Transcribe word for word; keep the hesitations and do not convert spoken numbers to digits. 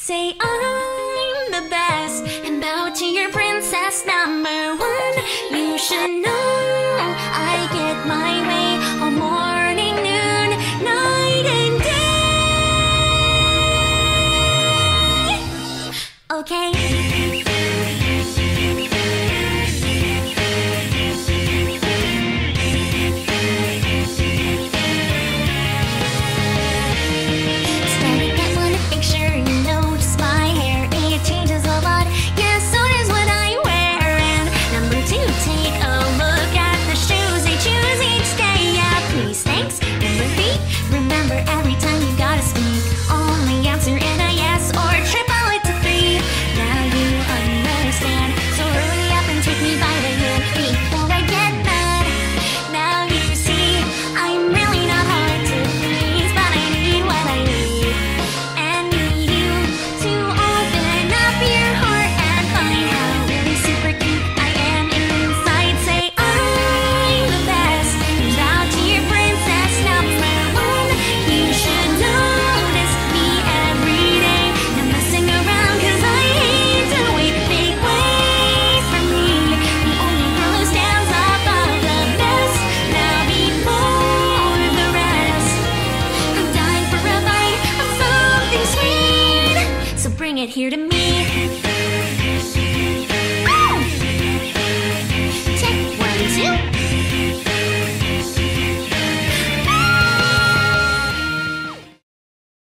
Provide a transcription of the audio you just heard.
say I'm the best, and bow to your princess number one. You should know I get my way all morning, noon, night and day. Okay. Bring it here to me.